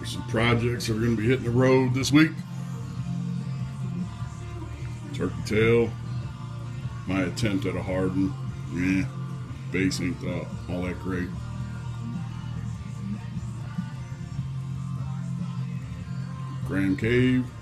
Some projects are going to be hitting the road this week. Turkey tail. My attempt at a harden. Yeah. Base ain't all that great. Grand Cave.